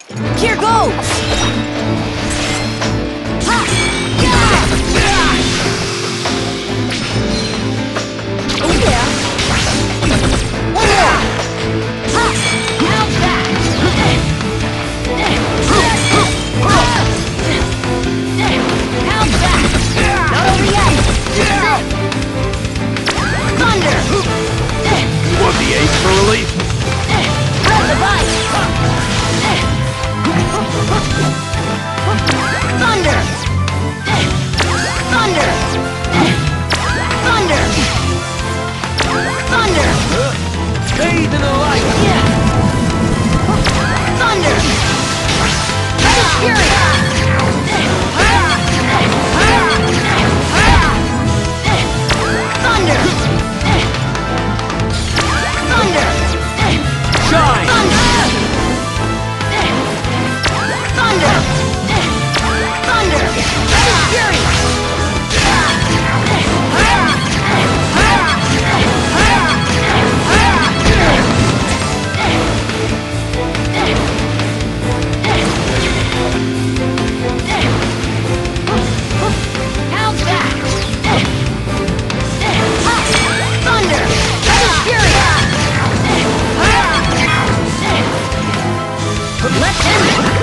Here goes! Ha! Oh yeah! One more! Ha! How's that? How's that? Not over yet! Thunder! You want the ace for relief? Grab the bike! Thunder! Thunder! Thunder! Thunder! Bathe in the light! Thunder! Fury! Thunder! Thunder! Shine! Thunder! Thunder! Fury! How's that? Thunder! Fury! Let's end it!